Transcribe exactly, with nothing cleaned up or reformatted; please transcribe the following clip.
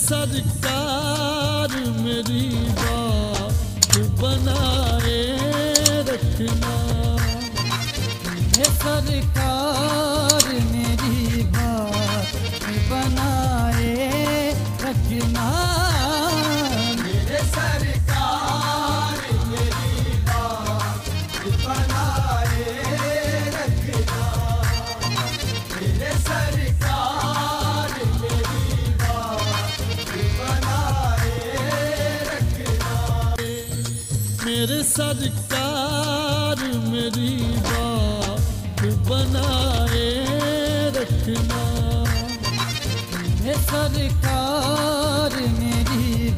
सरकार मेरी बात बनाए रखना। हे सरकार मेरी बात बनाए रखना। मेरे सरकार मेरी बात बनाए रखना। मेरे सरकार मेरी बात बनाए रखना। मेरे सरकार मेरी बात बनाए रखना। हे सरकार मेरी